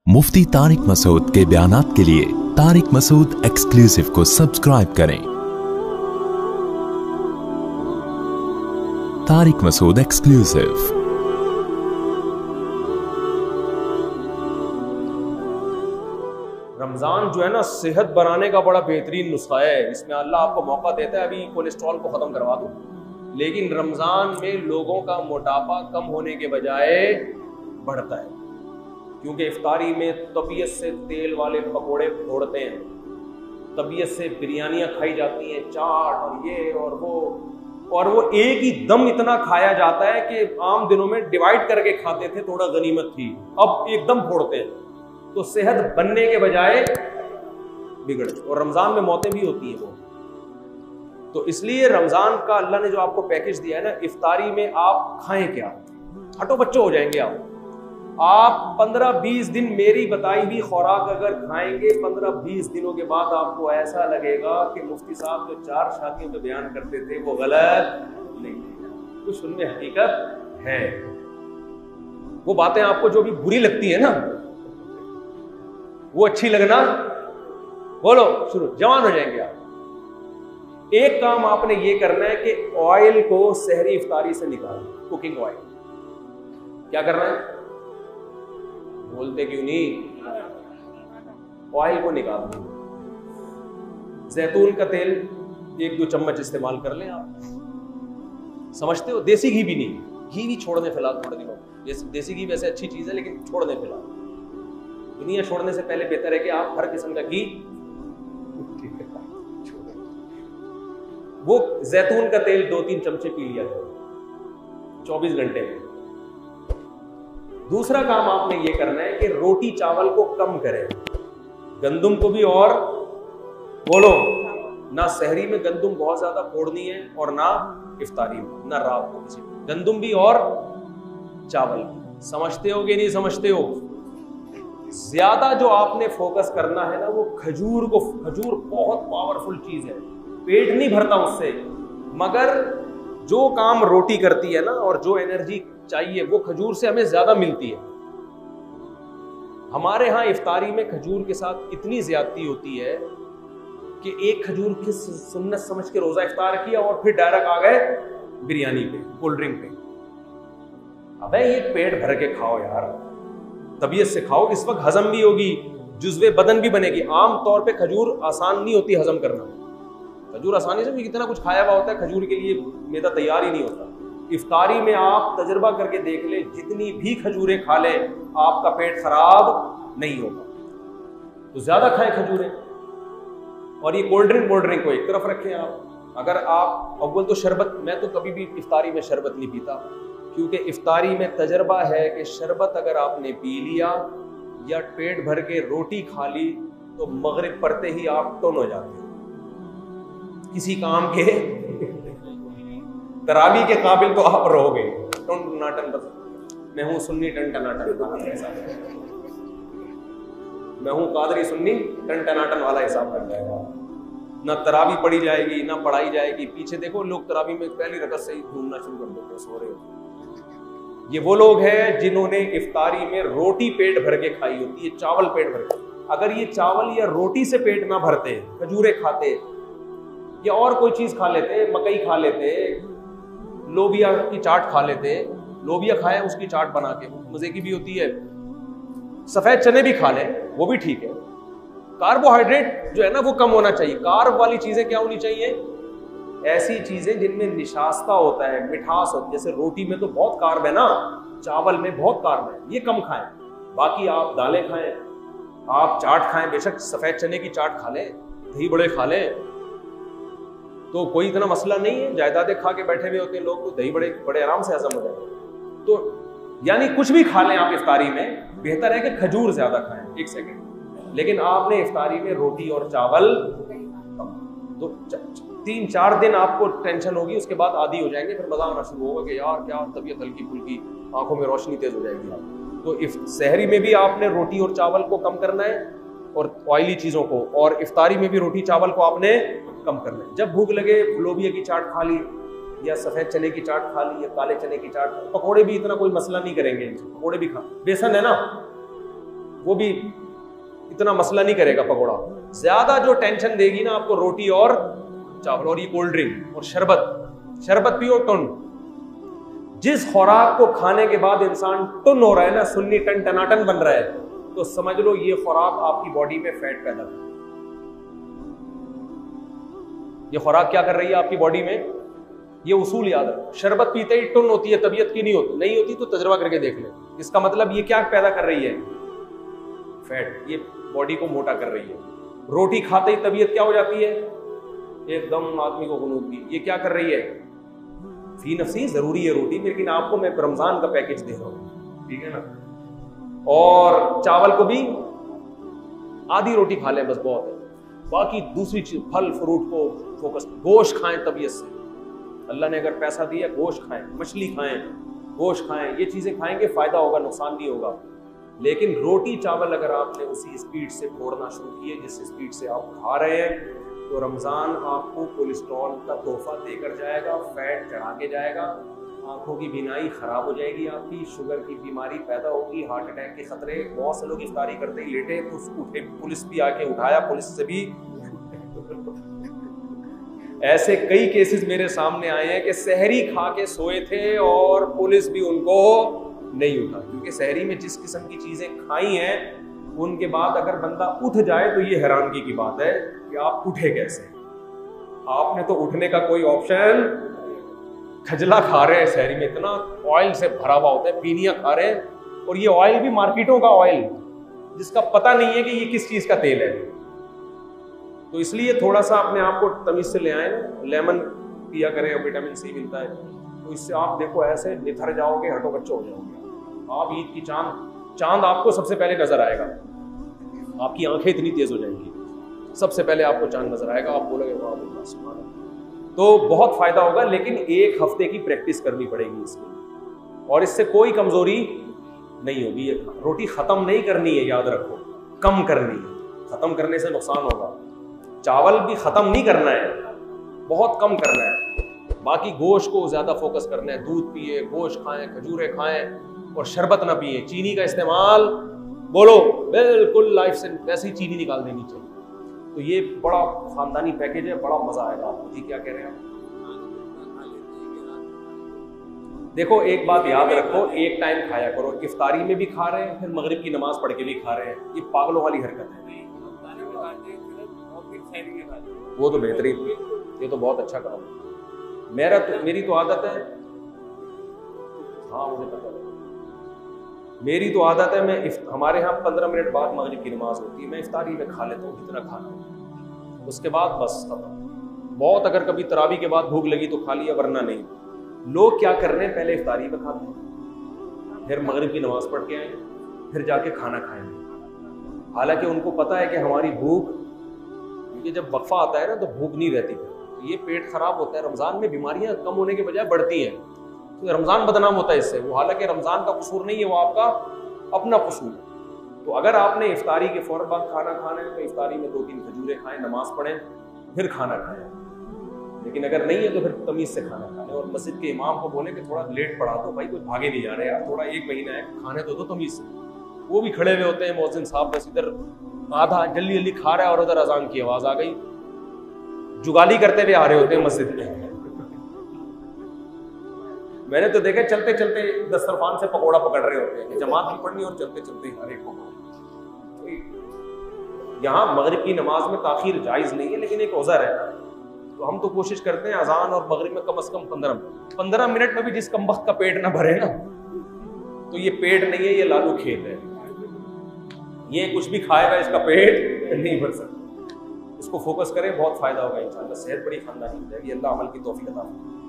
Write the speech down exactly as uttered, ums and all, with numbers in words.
मुफ्ती तारिक मसूद के बयानात के लिए तारिक मसूद एक्सक्लूसिव को सब्सक्राइब करें। तारिक मसूद एक्सक्लूसिव। रमज़ान जो है ना, सेहत बनाने का बड़ा बेहतरीन नुस्खा है। इसमें अल्लाह आपको मौका देता है, अभी कोलेस्ट्रॉल को ख़त्म करवा दो। लेकिन रमज़ान में लोगों का मोटापा कम होने के बजाय बढ़ता है, क्योंकि इफ्तारी में तबीयत से तेल वाले पकोड़े फोड़ते हैं, तबीयत से बिरयानियाँ खाई जाती हैं, चाट और ये और वो, और वो एक ही दम इतना खाया जाता है कि आम दिनों में डिवाइड करके खाते थे, थोड़ा गनीमत थी, अब एकदम फोड़ते हैं। तो सेहत बनने के बजाय बिगड़, और रमजान में मौतें भी होती हैं वो। तो इसलिए रमजान का अल्लाह ने जो आपको पैकेज दिया है ना, इफ्तारी में आप खाएं क्या, हटो बच्चों हो जाएंगे आप आप पंद्रह बीस दिन मेरी बताई हुई खुराक अगर खाएंगे, पंद्रह बीस दिनों के बाद आपको ऐसा लगेगा कि मुफ्ती साहब जो चार शादियों में बयान करते थे वो गलत नहीं, कुछ उनमें हकीकत है। वो बातें आपको जो भी बुरी लगती है ना, वो अच्छी लगना, बोलो शुरू, जवान हो जाएंगे आप। एक काम आपने ये करना है कि ऑयल को सहरी इफ्तारी से निकालना, कुकिंग ऑयल। क्या करना है, बोलते क्यों नहीं? ऑयल को निकाल दो। जैतून का तेल एक दो चम्मच इस्तेमाल कर लें आप, समझते हो? देसी घी भी नहीं, घी भी छोड़ दें फिलहाल थोड़े दिनों। देसी घी वैसे अच्छी चीज है, लेकिन छोड़ दें फिलहाल। दुनिया छोड़ने से पहले बेहतर है कि आप हर किस्म का घी, वो जैतून का तेल दो तीन चमचे पी लिया करो चौबीस घंटे में। दूसरा काम आपने ये करना है कि रोटी चावल को कम करें, गंदुम को भी, और बोलो ना सहरी में गंदुम बहुत ज्यादा फोड़नी है और ना इफ्तारी में, ना रात को किसी, गंदुम भी और चावल। समझते हो कि नहीं समझते हो? ज्यादा जो आपने फोकस करना है ना, वो खजूर को। खजूर बहुत पावरफुल चीज है, पेट नहीं भरता उससे, मगर जो काम रोटी करती है ना, और जो एनर्जी चाहिए वो खजूर से हमें ज्यादा मिलती है। हमारे यहां इफ्तारी में खजूर के साथ इतनी ज्यादती होती है कि एक खजूर की सुन्नत समझ के रोजा इफ्तार किया और फिर डायरेक्ट आ गए बिरयानी पे, कोल्ड ड्रिंक पे। अबे ये पेट भर के खाओ यार, तबीयत से खाओ, इस वक्त हजम भी होगी, जुज़्वे बदन भी बनेगी। आम तौर पे खजूर आसान नहीं होती हजम करना, खजूर आसानी से, कितना कुछ खाया हुआ होता है, खजूर के लिए मैदा तैयार ही नहीं होता। इफ्तारी में आप तजर्बा करके देख ले, जितनी भी खजूरें खा ले आपका पेट खराब नहीं होगा। तो ज्यादा खाएं खजूरें। और ये कोल्ड ड्रिंक कोल्ड ड्रिंक को एक तरफ रखें आप। अगर आप अव्वल तो शरबत, मैं तो कभी भी इफ्तारी में शरबत नहीं पीता, क्योंकि इफ्तारी में तजर्बा है कि शरबत अगर आपने पी लिया या पेट भर के रोटी खा ली तो मगरिब पड़ते ही आप टन हो जाते हैं, किसी काम के तरावी के काबिल तो आप रहोगे। टन टनाटन, बस मैं हूं सुन्नी टन टनाटन, मैं हूं कादरी सुन्नी टन टनाटन वाला हिसाब कर जाएगा। ना तरावी पढ़ी जाएगी ना पढ़ाई जाएगी। पीछे देखो लोग तरावी में पहली रकत से ही घूमना शुरू कर देते हैं, सो रहे हो। ये वो लोग हैं जिन्होंने इफ्तारी में रोटी पेट भर के खाई होती है, चावल पेट भर के। अगर ये चावल या रोटी से पेट ना भरते, खजूरें खाते या और कोई चीज खा लेते, मकई खा लेते, लोबिया की चाट खा लेते, लोबिया खाए उसकी चाट बना के, मजे की भी होती है, सफेद चने भी खा लें, वो भी ठीक है। कार्बोहाइड्रेट जो है ना वो कम होना चाहिए। कार्ब वाली चीजें क्या होनी चाहिए? ऐसी चीजें जिनमें निशास्ता होता है, मिठास होती है। जैसे रोटी में तो बहुत कार्ब है ना, चावल में बहुत कार्ब है, ये कम खाएं। बाकी आप दालें खाएं, आप चाट खाएं, बेशक सफेद चने की चाट खा लें, दही बड़े खा लें, तो कोई इतना मसला नहीं है। जायदादें खा के बैठे हुए होते हैं लोग, तो दही बड़े बड़े आराम से हजम हो जाएंगे। तो यानी कुछ भी खा लें आप इफ्तारी में, बेहतर है कि खजूर ज्यादा खाएं। एक सेकंड, लेकिन आपने इफ्तारी में रोटी और चावल, तो तीन चार दिन आपको टेंशन होगी, उसके बाद आदी हो जाएंगे, फिर मजा आना शुरू होगा कि यार क्या तबीयत हल्की फुल्की, आंखों में रोशनी तेज हो जाएगी आप। तो इफ सहरी में भी आपने रोटी और चावल को कम करना है, और ऑयली चीजों को, और इफ्तारी में भी रोटी चावल को आपने कम करना है। जब भूख लगे लोबिया की चाट खा ली, या सफेद चने की चाट खा ली, या काले चने की चाट। पकोड़े भी इतना कोई मसला नहीं करेंगे, पकोड़े भी खा, बेसन है ना, वो भी इतना मसला नहीं करेगा पकौड़ा। ज्यादा जो टेंशन देगी ना आपको रोटी और चावल और ये कोल्ड ड्रिंक और शरबत। शरबत पियो टुन। जिस खुराक को खाने के बाद इंसान टुन हो रहा है ना, सुन्नी टन टनाटन बन रहा है, तो समझ लो ये खुराक आपकी बॉडी में फैट पैदा कर। ये खुराक क्या कर रही है आपकी बॉडी में? ये उसूल याद रखो। शरबत पीते ही टुन होती है, तबीयत की नहीं होती। नहीं होती तो तजर्बा करके देख ले। इसका मतलब ये क्या पैदा कर रही है? फैट। ये बॉडी को मोटा कर रही है। रोटी खाते ही तबीयत क्या हो जाती है? एकदम आदमी को गुनूद की। ये क्या कर रही है? फी नफसी जरूरी है रोटी, लेकिन आपको मैं रमजान का पैकेज दे रहा हूं, ठीक है ना। और चावल को भी आधी रोटी खा लें बस, बहुत है। बाकी दूसरी चीज फल फ्रूट को फोकस। गोश्त खाएं तबीयत से। अल्लाह ने अगर पैसा दिया, गोश्त खाएं, मछली खाएं, गोश्त खाएं, ये चीजें खाएंगे, फायदा होगा, नुकसान नहीं होगा। लेकिन रोटी चावल अगर आपने उसी स्पीड से फोड़ना शुरू किए जिस स्पीड से आप खा रहे हैं, तो रमजान आपको कोलेस्ट्रॉल का तोहफा देकर जाएगा, फैट चढ़ा के जाएगा, आंखों की बीनाई खराब हो जाएगी आपकी, शुगर की बीमारी पैदा होगी, हार्ट अटैक के खतरे। बहुत से लोग इफ्तारी करते ही लेटे तो उठे, पुलिस भी आके उठाया, पुलिस से भी ऐसे कई केसेस मेरे सामने आए हैं कि सहरी खा के सोए थे और पुलिस भी उनको नहीं उठा, क्योंकि सहरी में जिस किस्म की चीजें खाई हैं उनके बाद अगर बंदा उठ जाए तो ये हैरानगी की बात है कि आप उठे कैसे। आपने तो उठने का कोई ऑप्शन, खजला खा रहे हैं सहरी में, इतना ऑयल से भरा हुआ होता है, पीनिया खा रहे हैं, और ये ऑयल भी मार्केटों का ऑयल जिसका पता नहीं है कि ये किस चीज का तेल है। तो इसलिए थोड़ा सा अपने आप को तमीज से ले आए ना, लेमन पिया करें और विटामिन सी मिलता है, तो इससे आप देखो ऐसे निथर जाओगे, हटो बच्चो हो जाओगे। आप ईद की चांद चांद आपको सबसे पहले नजर आएगा, आपकी आंखें इतनी तेज हो जाएंगी, सबसे पहले आपको चांद नजर आएगा, आप बोलोगे वाह अल्लाह सुभान अल्लाह। तो बहुत फायदा होगा, लेकिन एक हफ्ते की प्रैक्टिस करनी पड़ेगी इसमें, और इससे कोई कमजोरी नहीं होगी। ये रोटी खत्म नहीं करनी है, याद रखो, कम करनी है। खत्म करने से नुकसान होगा। चावल भी खत्म नहीं करना है, बहुत कम करना है। बाकी गोश्त को ज्यादा फोकस करना है। दूध पिए, गोश्त खाएं, खजूरें खाएं, और शरबत ना पिए। चीनी का इस्तेमाल बोलो बिल्कुल लाइफ से वैसे ही चीनी निकाल देनी चाहिए। तो ये बड़ा खानदानी पैकेज है, बड़ा मजा आएगा आपको। जी क्या कह रहे हैं आप? देखो एक बात याद रखो, एक टाइम खाया करो। इफ्तारी में भी खा रहे हैं, फिर मगरिब की नमाज पढ़ के भी खा रहे हैं, ये पागलों वाली हरकत है। वो तो बेहतरीन, ये तो बहुत अच्छा काम। मेरा तो मेरी तो आदत है, हाँ मुझे पता है, मेरी तो आदत है, मैं हमारे यहाँ पंद्रह मिनट बाद मगरिब की नमाज होती है, मैं इफ्तारी में खा लेता हूँ जितना खाना, उसके बाद बस खत्म। बहुत अगर कभी तरावी के बाद भूख लगी तो खा लिया, वरना नहीं। लोग क्या कर रहे हैं, पहले इफ्तारी में खाते हैं, फिर मगरिब की नमाज पढ़ के आएंगे, फिर जाके खाना खाएंगे। हालांकि उनको पता है कि हमारी भूख, क्योंकि जब वक्फा आता है ना तो भूख नहीं रहती, तो ये पेट खराब होता है। रमजान में बीमारियां कम होने के बजाय बढ़ती हैं, तो रमजान बदनाम होता है इससे। वो हालांकि रमजान का कसूर नहीं है, वो आपका अपना कसूर है। तो अगर आपने इफ्तारी के फौरन बाद खाना खाना है तो इफ्तारी में दो तीन खजूरें खाएं, नमाज पढ़ें, फिर खाना खाएं। लेकिन अगर नहीं है तो फिर तमीज से खाना खाएं, और मस्जिद के इमाम को बोले कि थोड़ा लेट पढ़ा दो भाई, कुछ भागे नहीं जा रहे यार, थोड़ा एक महीना है, खाने तो दो तमीज से। वो भी खड़े हुए होते हैं मौज़िन साहब, बस इधर आधा जल्दी जल्दी खा रहा है और उधर अजान की आवाज आ गई, जुगाली करते हुए आ रहे होते हैं मस्जिद में। मैंने तो देखा चलते चलते दस्तरखान से पकोड़ा पकड़ रहे होते हैं, जमात की पढ़नी और चलते चलते हर एक पकोड़ा। यहाँ मगरिब की नमाज में ताखीर जायज नहीं है, लेकिन एक औज़र है, तो हम तो कोशिश करते हैं अजान और मगरिब में कम से कम पंद्रह पंद्रह मिनट में भी जिस कम वक्त का पेट ना भरे ना, तो ये पेट नहीं है, ये लालू खेत है। ये कुछ भी खाएगा इसका पेट नहीं भर सकता। इसको फोकस करें, बहुत फायदा होगा इंशाल्लाह। सेहत बड़ी खानदानी हो जाएगी। अल्लाह अमल की तौफीक अता फरमाए।